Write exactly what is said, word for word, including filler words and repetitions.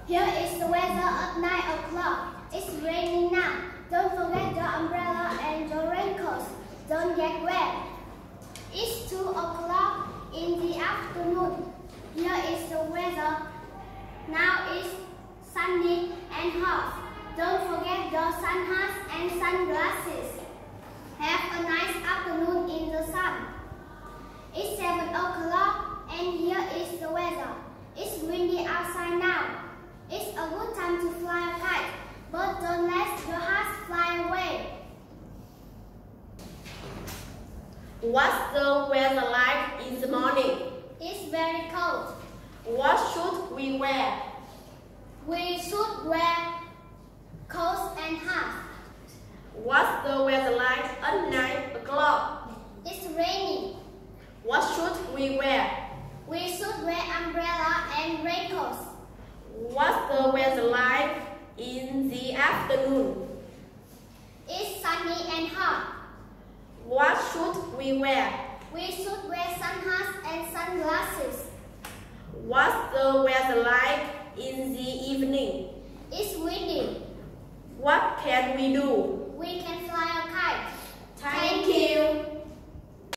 Here is the weather at nine o'clock. It's raining now. Don't forget your umbrella and your raincoat. Don't get wet. It's two o'clock in the afternoon. Here is the weather. Now it's sunny and hot. Don't forget your sun hats and sunglasses. Have a nice afternoon in the sun. It's seven o'clock and here is the weather. It's windy outside now. It's a good time to fly a kite, but don't let your heart fly away. What's the weather like in the morning? It's very cold. What should we wear? We should wear coats and hats. What's the weather like at nine o'clock? It's raining. What should we wear? We should wear umbrella and raincoats. What's the weather like in the afternoon? It's sunny and hot. What should we wear? We should wear sun hats and sunglasses. What's the weather like in the evening? It's windy. What can we do? We can